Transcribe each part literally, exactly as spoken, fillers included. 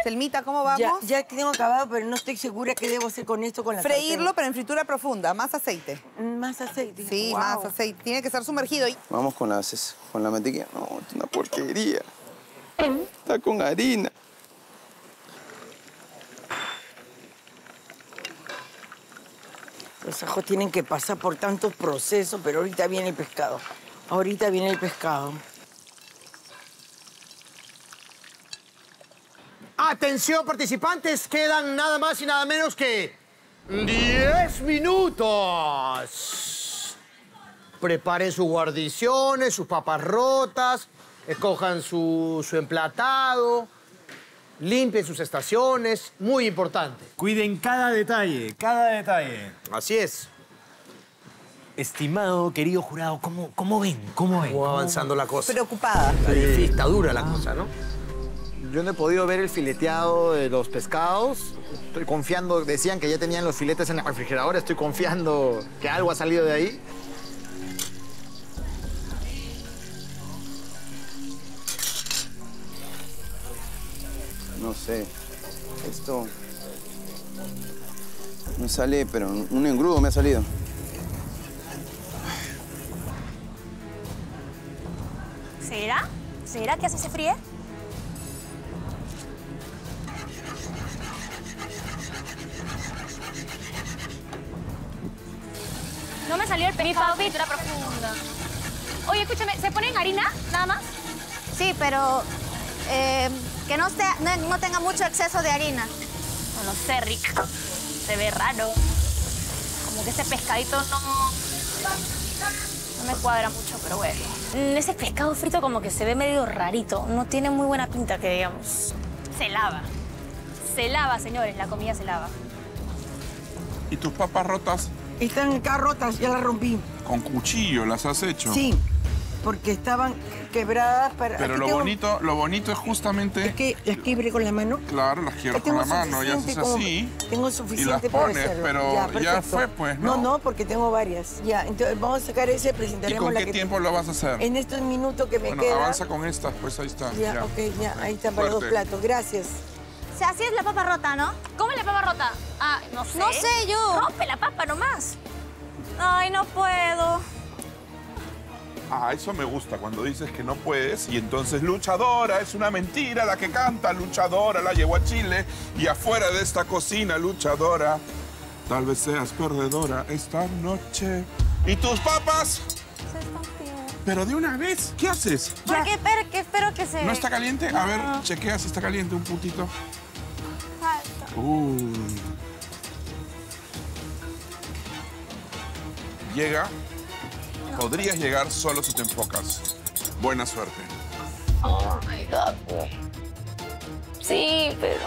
Selmita, ¿cómo vamos? Ya, ya tengo acabado, pero no estoy segura qué debo hacer con esto, con la Freírlo, sartén. pero en fritura profunda, más aceite. Más aceite. Sí, wow. más aceite. Tiene que estar sumergido. Vamos con, las, con la mantequilla. No, es una porquería. Está con harina. Los ajos tienen que pasar por tantos procesos, pero ahorita viene el pescado. Ahorita viene el pescado. Atención, participantes, quedan nada más y nada menos que diez minutos. Preparen sus guarniciones, sus papas rotas, escojan su, su emplatado, limpien sus estaciones, muy importante. Cuiden cada detalle, cada detalle. Así es. Estimado, querido jurado, ¿cómo, cómo ven? ¿Cómo ven? ¿Cómo va avanzando la cosa? Preocupada. Está difícil, está dura la cosa, ¿no? Yo no he podido ver el fileteado de los pescados. Estoy confiando, decían que ya tenían los filetes en la refrigeradora. Estoy confiando que algo ha salido de ahí. No sé. Esto... No sale, pero un engrudo me ha salido. ¿Será? ¿Será que así se fríe? No me salió el pescado fritura profunda. Oye, escúchame, ¿se pone en harina nada más? Sí, pero eh, que no, sea, no, no tenga mucho exceso de harina. No, no sé, Rick. Se ve raro. Como que ese pescadito no... No me cuadra mucho, pero bueno. Ese pescado frito como que se ve medio rarito. No tiene muy buena pinta, que digamos. Se lava. Se lava, señores. La comida se lava. ¿Y tus papas rotas? Están acá rotas, ya las rompí. Con cuchillo las has hecho. Sí, porque estaban quebradas para... Pero Aquí lo tengo- bonito, lo bonito es justamente... Es que las quiebre con la mano. Claro, las quiebras Tengo con la mano y haces suficiente como- así. Tengo y suficiente las para pones, hacerlo. pero ya, perfecto. fue, pues, ¿no? No, no, porque tengo varias. Ya, entonces vamos a sacar ese, ¿Y presentaremos con la qué que... tiempo lo vas a hacer? En estos minutos que me Bueno, quedan... avanza con estas, pues ahí está. Ya, ok, ya, ahí está para dos Suerte. platos. Gracias. O sea, así es la papa rota, ¿no? ¿Cómo es la papa rota? Ah, no sé. No sé yo. Rompe la papa nomás. Ay, no puedo. Ah, eso me gusta, cuando dices que no puedes y entonces luchadora, es una mentira la que canta, luchadora, la llevó a Chile y afuera de esta cocina, luchadora, tal vez seas perdedora esta noche. ¿Y tus papas? Se están friendo. Pero de una vez, ¿qué haces? ¿Por qué? Espero que, espero que se... ¿No está caliente? A ver, No. chequea si está caliente un puntito. Falta. Uy. Llega. Podrías llegar solo si te enfocas. Buena suerte. Oh, my God. Sí, pero...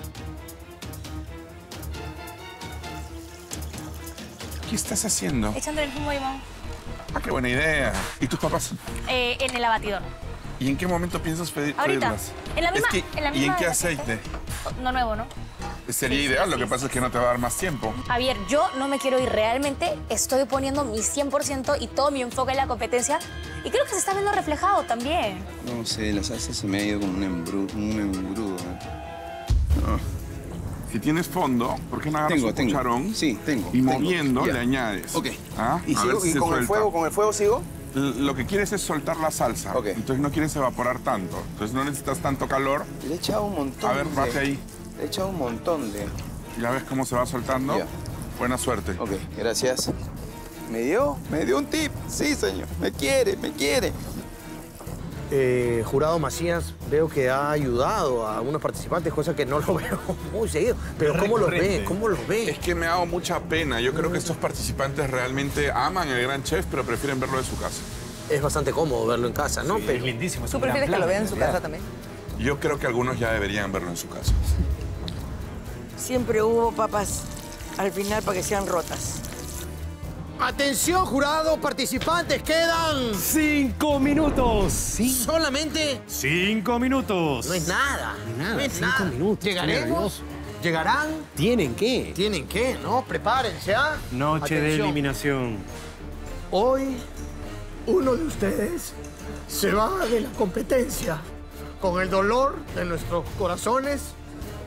¿Qué estás haciendo? Echándole el zumo de limón. Ah, qué buena idea. ¿Y tus papas? Eh, en el abatidor. ¿Y en qué momento piensas pedir, Ahorita. pedirlas? En la misma- Es que- en la ¿Y en misma qué de aceite? No nuevo, ¿no? Sería Sí, sí, ideal, lo sí, que pasa sí, es que no te va a dar más tiempo. Javier, yo no me quiero ir realmente. Estoy poniendo mi cien por ciento y todo mi enfoque en la competencia. Y creo que se está viendo reflejado también. No sé, la salsa se me ha ido como un, embru, un engrudo. No. Si tienes fondo, ¿por qué no agarras Tengo, un tengo. cucharón? Sí, tengo. Y tengo. moviendo Ya. le añades. Ok. ¿Ah? ¿Y, A sigo, ver si y se con el suelta. fuego, con el fuego sigo? L- Lo que quieres es soltar la salsa. Ok. Entonces no quieres evaporar tanto. Entonces no necesitas tanto calor. Le he echado un montón A ver, de... baje ahí. Le he echado un montón de... Ya ves cómo se va soltando. Ya. Buena suerte. Ok, gracias. ¿Me dio? ¿Me dio un tip? Sí, señor. Me quiere, me quiere. Eh, jurado Macías, veo que ha ayudado a algunos participantes, cosa que no lo veo muy seguido. Pero ¿cómo los ve? ¿Cómo los ve? Es que me ha dado mucha pena. Yo creo que estos participantes realmente aman el gran chef, pero prefieren verlo de su casa. Es bastante cómodo verlo en casa, ¿no? Sí, Pero- es lindísimo. es ¿Tú un gran prefieres que plan, lo vean en en su realidad. casa también? Yo creo que algunos ya deberían verlo en su casa. Siempre hubo papas al final para que sean rotas. Atención, jurado, participantes, quedan ¡Cinco minutos! Sí. solamente... ¡Cinco minutos! No es nada. Nada, no es cinco nada. minutos, ¿Llegaremos? nervioso. ¿Llegarán? ¿Tienen qué? ¿Tienen qué? ¿No? Prepárense, ¿ah? Noche de Atención. eliminación. Hoy, uno de ustedes se va de la competencia con el dolor de nuestros corazones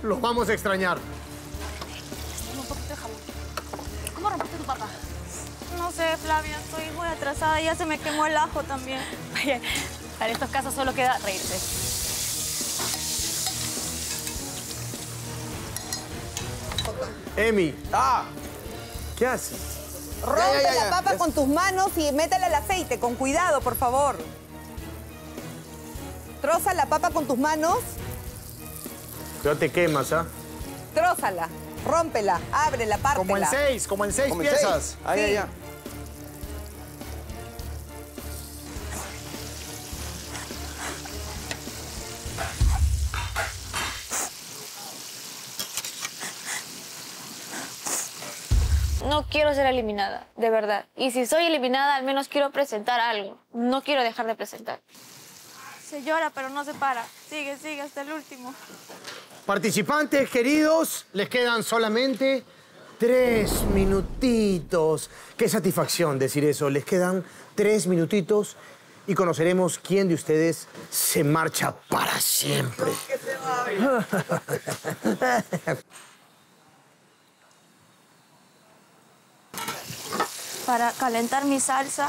los vamos a extrañar. Un poquito de jamón. ¿Cómo rompiste tu papa? No sé, Flavia, estoy muy atrasada y ya se me quemó el ajo también. Oye, para estos casos solo queda reírse. Emi, ¡Ah! ¿qué haces? Rompe ya, ya, la ya. papa Ya. con tus manos y métela al aceite. Con cuidado, por favor. Troza la papa con tus manos. Ya te quemas, ¿ah? Trózala. Rómpela. Ábrela, pártela. Como en seis, como en seis Como en piezas. seis. Ahí, Sí. ahí, ya. No quiero ser eliminada, de verdad. Y si soy eliminada, al menos quiero presentar algo. No quiero dejar de presentar. Se llora, pero no se para. Sigue, sigue hasta el último. Participantes queridos, les quedan solamente tres minutitos. Qué satisfacción decir eso. Les quedan tres minutitos y conoceremos quién de ustedes se marcha para siempre. Para calentar mi salsa.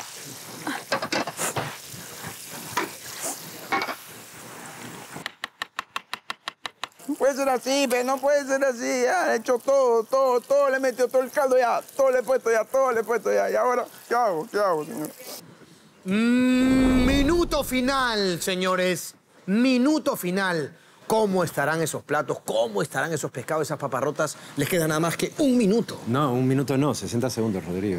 No puede ser así, pero no puede ser así. Ya he hecho todo, todo, todo. Le he metido todo el caldo ya. Todo le he puesto ya, todo le he puesto ya. Y ahora, ¿qué hago? ¿Qué hago, señor? Mm, minuto final, señores. Minuto final. ¿Cómo estarán esos platos? ¿Cómo estarán esos pescados, esas paparrotas? Les queda nada más que un minuto. No, un minuto no, sesenta segundos, Rodrigo.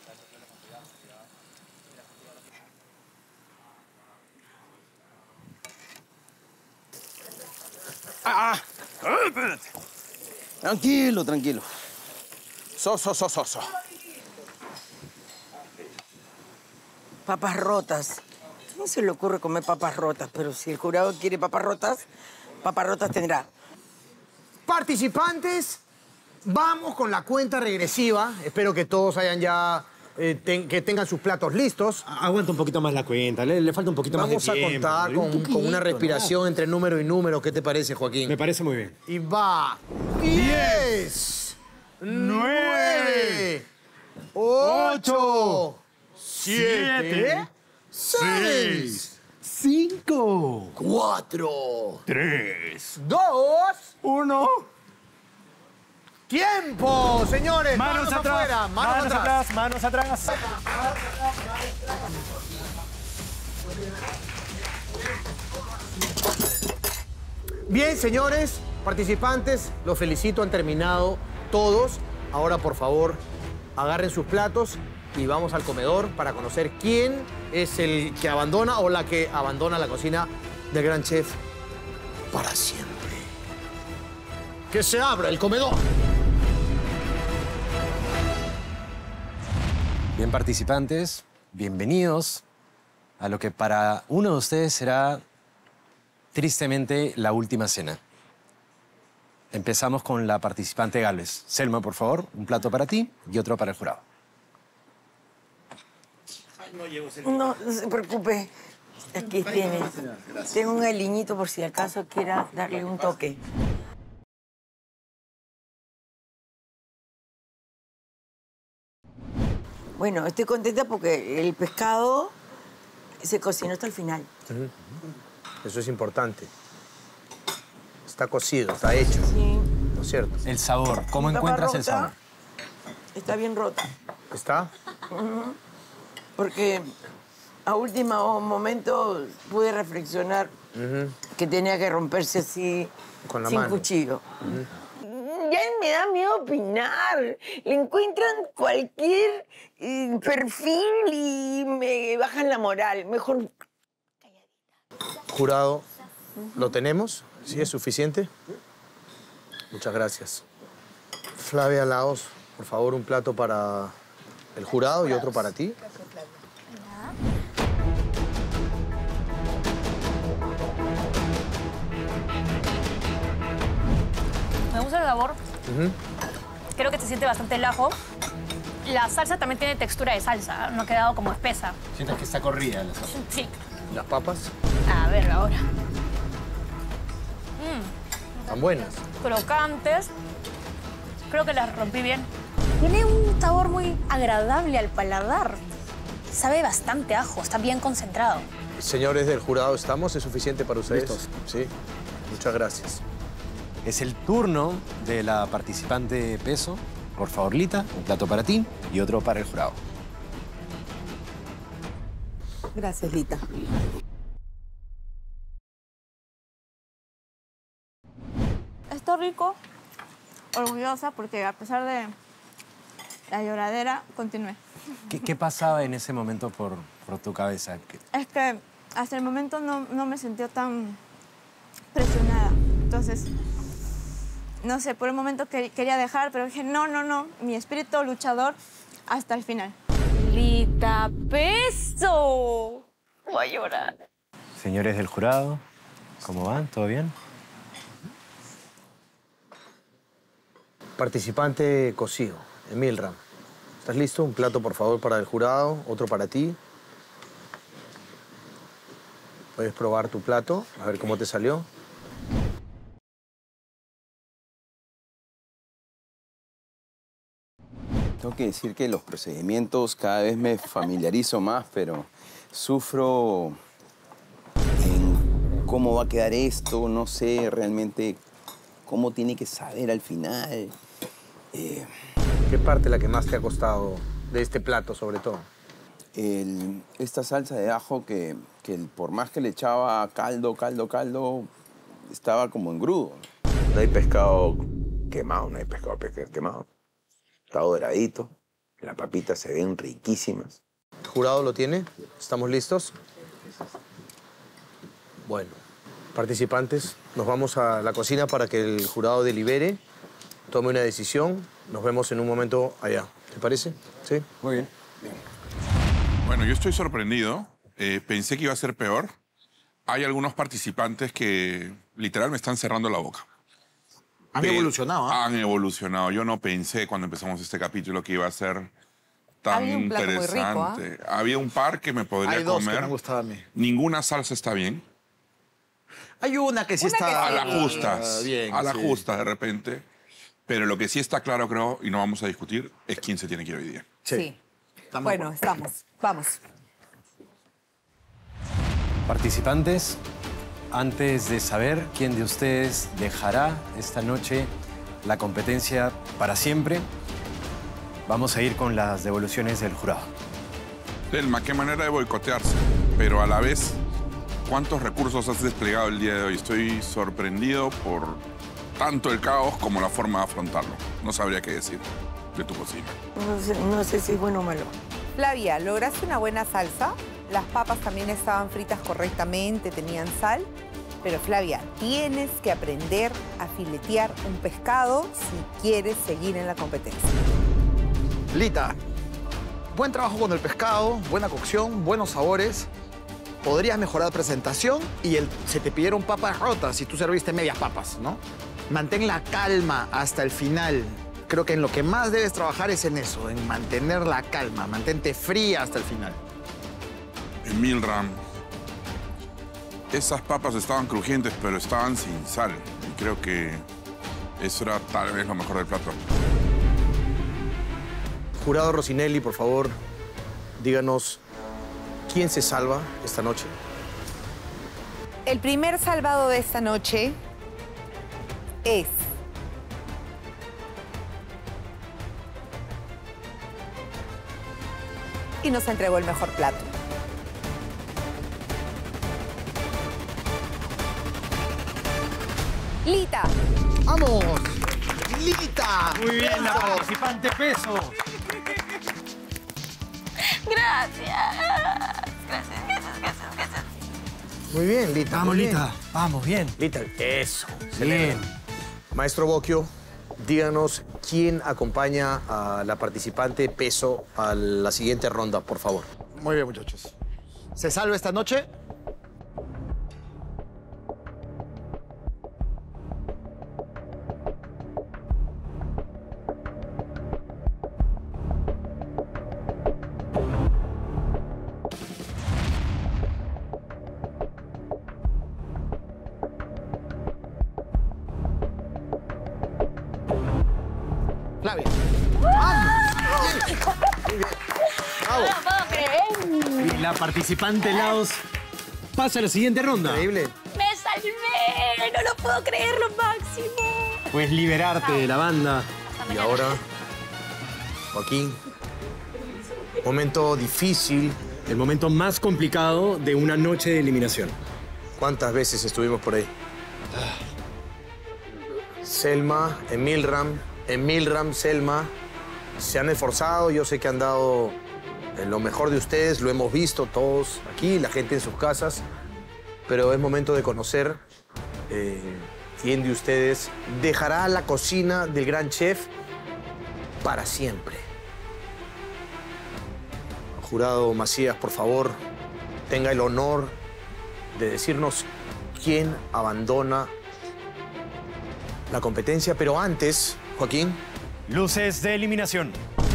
¡Ah! ¡Ah! Espérate. Tranquilo, tranquilo. So, so, so, so, so. Papas rotas. No se le ocurre comer papas rotas, pero si el jurado quiere papas rotas, papas rotas tendrá. Participantes, vamos con la cuenta regresiva. Espero que todos hayan ya, eh, ten- que tengan sus platos listos. Aguanta un poquito más la cuenta, le, le falta un poquito Vamos más de a tiempo. contar Un con, poquito, con una respiración nada. entre número y número. ¿Qué te parece, Joaquín? Me parece muy bien. Y va. Diez. Nueve. Ocho. Siete. Seis. Cinco. Cuatro. Tres. Dos. Uno. ¡Tiempo, señores! Manos, atrás. afuera, manos, atrás. Manos atrás. Bien, señores, participantes, los felicito, han terminado todos. Ahora, por favor, agarren sus platos y vamos al comedor para conocer quién es el que abandona o la que abandona la cocina del gran chef para siempre. ¡Que se abra el comedor! Bien, participantes, bienvenidos a lo que para uno de ustedes será tristemente la última cena. Empezamos con la participante Galvez. Selma, por favor, un plato para ti y otro para el jurado. No, no se preocupe. Aquí tienes. Tengo un aliñito por si acaso quiera darle un toque. Bueno, estoy contenta porque el pescado se cocinó hasta el final. Eso es importante. Está cocido, está hecho, Sí. ¿no es cierto? El sabor, ¿cómo Papa encuentras el rota sabor? Está bien rota. ¿Está? Porque a último momento pude reflexionar que tenía que romperse así, Con la sin mano. cuchillo. Ya me da miedo opinar. Le encuentran cualquier eh, perfil y me bajan la moral. Mejor... Jurado, ¿lo tenemos? ¿Sí es suficiente? Muchas gracias. Flavia Laos, por favor, un plato para el jurado y otro para ti. Me gusta el sabor. Creo que se siente bastante el ajo. La salsa también tiene textura de salsa, no ha quedado como espesa. Sientes que está corrida la salsa. Sí. ¿Las papas? A ver, ahora. Están buenas. Crocantes. Creo que las rompí bien. Tiene un sabor muy agradable al paladar. Sabe bastante ajo, está bien concentrado. Señores del jurado, ¿estamos? ¿Es suficiente para ustedes? Listos. Sí. Muchas gracias. Es el turno de la participante peso. Por favor, Lita, un plato para ti y otro para el jurado. Gracias, Lita. Está rico, orgullosa, porque a pesar de la lloradera, continué. ¿Qué, qué pasaba en ese momento por, por tu cabeza? ¿Qué- Es que hasta el momento no, no me sentí tan presionada. Entonces, no sé, por el momento que, quería dejar, pero dije, no, no, no, mi espíritu luchador hasta el final. Lita Peso. Voy a llorar. Señores del jurado, ¿cómo van? ¿Todo bien? Participante cocido, Emilram. ¿Estás listo? Un plato, por favor, para el jurado, otro para ti. Puedes probar tu plato, a ver cómo te salió. Tengo que decir que los procedimientos cada vez me familiarizo más, pero sufro en cómo va a quedar esto, no sé realmente cómo tiene que saber al final. Eh, ¿Qué parte es la que más te ha costado de este plato, sobre todo? el- esta salsa de ajo que, que el- por más que le echaba caldo, caldo, caldo, estaba como engrudo. No hay pescado quemado, no hay pescado, pescado quemado. Está doradito, las papitas se ven riquísimas. ¿El jurado lo tiene? ¿Estamos listos? Bueno, participantes, nos vamos a la cocina para que el jurado delibere, tome una decisión. Nos vemos en un momento allá. ¿Te parece? Sí. Muy bien. Bueno, yo estoy sorprendido. Eh, pensé que iba a ser peor. Hay algunos participantes que literal me están cerrando la boca. Han Pero evolucionado, ¿ah? Han evolucionado. Yo no pensé cuando empezamos este capítulo que iba a ser tan Había un plato muy rico, interesante. Había un par que me podría Hay dos comer. que me han gustado a mí. Ninguna salsa está bien. Hay una que sí Una está... que A sí. la justas. Ah, bien, a la sí. justas, de repente. Pero lo que sí está claro, creo, y no vamos a discutir, es quién se tiene que ir hoy día. Sí. Estamos Bueno, de acuerdo. estamos. Vamos. Participantes, antes de saber quién de ustedes dejará esta noche la competencia para siempre, vamos a ir con las devoluciones del jurado. Telma, qué manera de boicotearse. Pero a la vez, ¿cuántos recursos has desplegado el día de hoy? Estoy sorprendido por tanto el caos como la forma de afrontarlo. No sabría qué decir de tu cocina. No sé, no sé si es bueno o malo. Flavia, lograste una buena salsa. Las papas también estaban fritas correctamente, tenían sal. Pero Flavia, tienes que aprender a filetear un pescado si quieres seguir en la competencia. Lita, buen trabajo con el pescado, buena cocción, buenos sabores. Podrías mejorar presentación y el, se te pidieron papas rotas si tú serviste medias papas, ¿no? Mantén la calma hasta el final. Creo que en lo que más debes trabajar es en eso, en mantener la calma. Mantente fría hasta el final. Emilram, esas papas estaban crujientes, pero estaban sin sal. Y creo que eso era tal vez lo mejor del plato. Jurado Rosinelli, por favor, díganos quién se salva esta noche. El primer salvado de esta noche es... Y nos entregó el mejor plato. Lita. ¡Vamos! ¡Lita! Muy bien, la participante peso. Gracias. Gracias, gracias, gracias, gracias. Muy bien, Lita. Vamos, muy bien. Lita. Vamos, bien. Lita, eso. Bien. Maestro Bocchio, díganos quién acompaña a la participante peso a la siguiente ronda, por favor. Muy bien, muchachos. ¿Se salva esta noche? Flavia. No lo puedo creer. Y la participante helados pasa a la siguiente ronda. Increíble. ¡Me salvé! No lo puedo creer, lo máximo. Puedes liberarte de la banda. Y ahora, Joaquín, momento difícil. El momento más complicado de una noche de eliminación. ¿Cuántas veces estuvimos por ahí? Selma, Emilram, Emilram, Selma, se han esforzado. Yo sé que han dado lo mejor de ustedes, lo hemos visto todos aquí, la gente en sus casas. Pero es momento de conocer eh, quién de ustedes dejará la cocina del gran chef para siempre. Jurado Macías, por favor, tenga el honor de decirnos quién abandona la competencia. Pero antes, Joaquín. Luces de eliminación.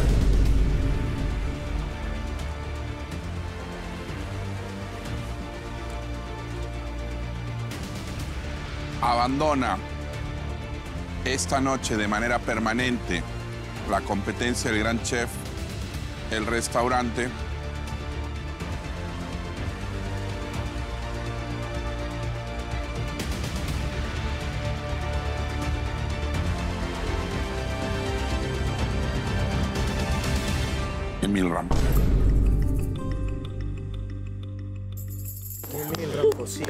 Abandona esta noche de manera permanente la competencia del gran chef, el restaurante. Emilram. Emilram cocina.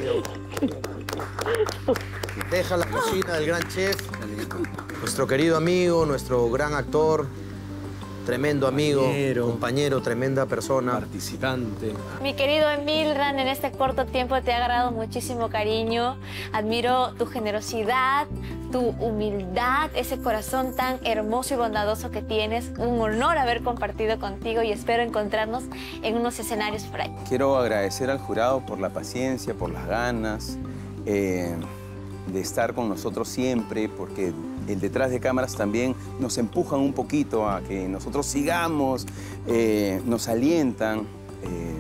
Deja la cocina del gran chef. Nuestro querido amigo, nuestro gran actor, tremendo amigo, compañero, compañero tremenda persona. Participante. Mi querido Emilram, en este corto tiempo te ha agarrado muchísimo cariño. Admiro tu generosidad, tu humildad, ese corazón tan hermoso y bondadoso que tienes. Un honor haber compartido contigo y espero encontrarnos en unos escenarios por ahí. Quiero agradecer al jurado por la paciencia, por las ganas eh, de estar con nosotros siempre, porque el detrás de cámaras también nos empujan un poquito a que nosotros sigamos, eh, nos alientan eh,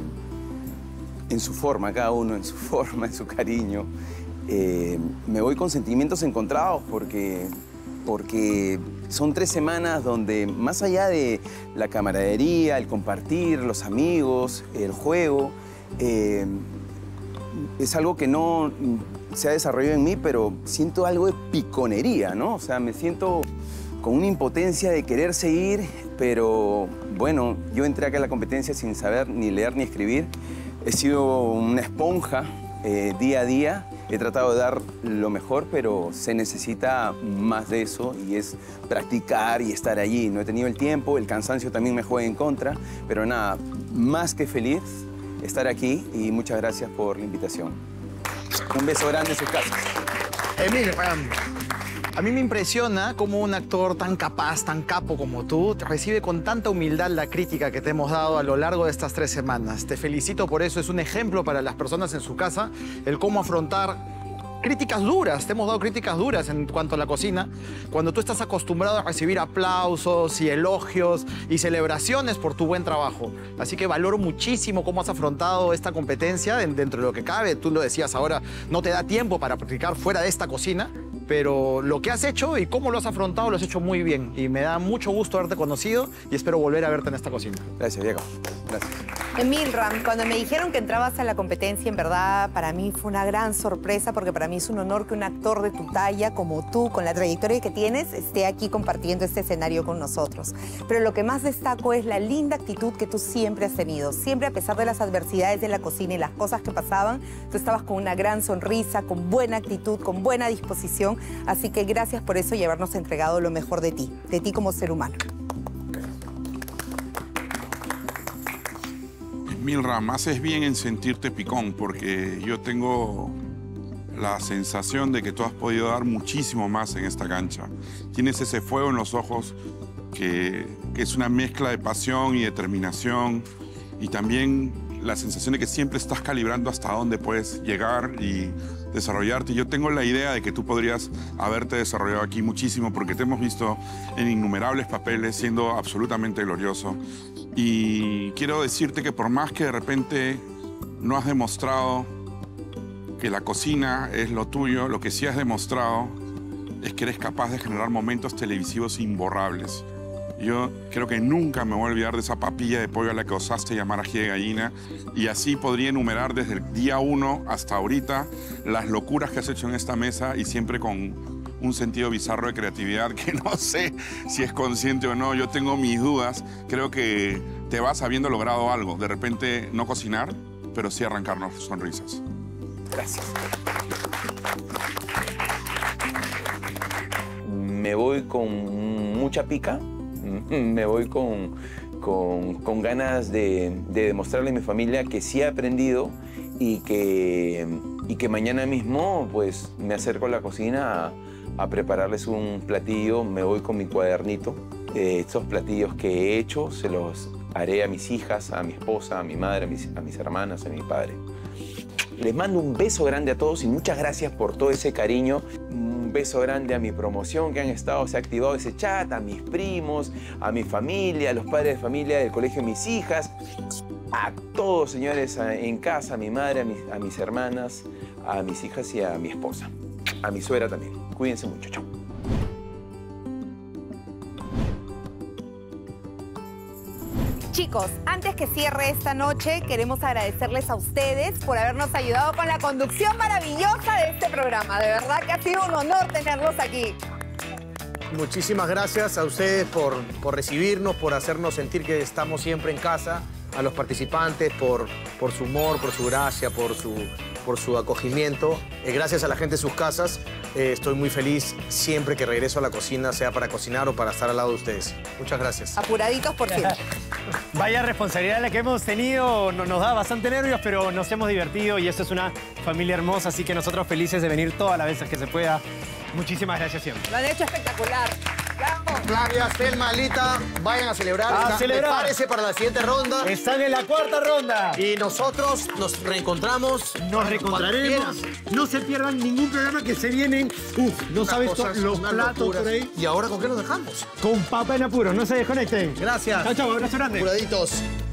en su forma, cada uno en su forma, en su cariño. Eh, me voy con sentimientos encontrados porque, porque son tres semanas donde más allá de la camaradería, el compartir, los amigos, el juego, eh, es algo que no se ha desarrollado en mí, pero siento algo de piconería, ¿no? O sea, me siento con una impotencia de querer seguir, pero bueno, yo entré acá a la competencia sin saber ni leer ni escribir. He sido una esponja eh, día a día. He tratado de dar lo mejor, pero se necesita más de eso y es practicar y estar allí. No he tenido el tiempo, el cansancio también me juega en contra, pero nada, más que feliz estar aquí y muchas gracias por la invitación. Un beso grande en sus casas. Emil, a mí me impresiona cómo un actor tan capaz, tan capo como tú, recibe con tanta humildad la crítica que te hemos dado a lo largo de estas tres semanas. Te felicito por eso, es un ejemplo para las personas en su casa, el cómo afrontar críticas duras. Te hemos dado críticas duras en cuanto a la cocina. Cuando tú estás acostumbrado a recibir aplausos y elogios y celebraciones por tu buen trabajo. Así que valoro muchísimo cómo has afrontado esta competencia dentro de lo que cabe. Tú lo decías ahora, no te da tiempo para practicar fuera de esta cocina. Pero lo que has hecho y cómo lo has afrontado lo has hecho muy bien. Y me da mucho gusto haberte conocido y espero volver a verte en esta cocina. Gracias, Diego. Gracias. Emilram, cuando me dijeron que entrabas a la competencia, en verdad, para mí fue una gran sorpresa, porque para mí es un honor que un actor de tu talla, como tú, con la trayectoria que tienes, esté aquí compartiendo este escenario con nosotros. Pero lo que más destaco es la linda actitud que tú siempre has tenido. Siempre, a pesar de las adversidades de la cocina y las cosas que pasaban, tú estabas con una gran sonrisa, con buena actitud, con buena disposición. Así que gracias por eso y habernos entregado lo mejor de ti, de ti como ser humano. Emilram, haces bien en sentirte picón, porque yo tengo la sensación de que tú has podido dar muchísimo más en esta cancha. Tienes ese fuego en los ojos que, que es una mezcla de pasión y determinación, y también la sensación de que siempre estás calibrando hasta dónde puedes llegar y desarrollarte. Yo tengo la idea de que tú podrías haberte desarrollado aquí muchísimo, porque te hemos visto en innumerables papeles siendo absolutamente glorioso. Y quiero decirte que por más que de repente no has demostrado que la cocina es lo tuyo, lo que sí has demostrado es que eres capaz de generar momentos televisivos imborrables. Yo creo que nunca me voy a olvidar de esa papilla de pollo a la que osaste llamar ají de gallina, y así podría enumerar desde el día uno hasta ahorita las locuras que has hecho en esta mesa, y siempre con un sentido bizarro de creatividad que no sé si es consciente o no. Yo tengo mis dudas. Creo que te vas habiendo logrado algo. De repente no cocinar, pero sí arrancarnos sonrisas. Gracias. Me voy con mucha pica, me voy con, con, con ganas de, de demostrarle a mi familia que sí he aprendido y que, y que mañana mismo pues, me acerco a la cocina a, a prepararles un platillo. Me voy con mi cuadernito. Eh, estos platillos que he hecho se los haré a mis hijas, a mi esposa, a mi madre, a mis, a mis hermanas, a mi padre. Les mando un beso grande a todos y muchas gracias por todo ese cariño. Un beso grande a mi promoción que han estado, se ha activado ese chat, a mis primos, a mi familia, a los padres de familia del colegio de mis hijas, a todos, señores, en casa, a mi madre, a mis, a mis hermanas, a mis hijas y a mi esposa. A mi suegra también. Cuídense mucho. Chao. Chicos, antes que cierre esta noche, queremos agradecerles a ustedes por habernos ayudado con la conducción maravillosa de este programa. De verdad que ha sido un honor tenerlos aquí. Muchísimas gracias a ustedes por, por recibirnos, por hacernos sentir que estamos siempre en casa, a los participantes por, por su humor, por su gracia, por su, por su acogimiento. Eh, gracias a la gente de sus casas. Eh, estoy muy feliz siempre que regreso a la cocina, sea para cocinar o para estar al lado de ustedes. Muchas gracias. Apuraditos por siempre. Vaya responsabilidad la que hemos tenido. Nos, nos da bastante nervios, pero nos hemos divertido y esto es una familia hermosa, así que nosotros felices de venir todas las veces que se pueda. Muchísimas gracias siempre. Lo han hecho espectacular. ¡Bravo! Flavia, Selma, Lita, vayan a celebrar. A celebrar. Prepárese para la siguiente ronda. Están en la cuarta ronda. Y nosotros nos reencontramos. Nos reencontraremos. No se pierdan ningún programa que se vienen. Uf, no sabes cosas, los platos locuras. por ahí. ¿Y ahora con qué nos dejamos? Con papa en apuro. No se desconecten. Gracias. Chao, chao. Abrazo grande. Apuraditos.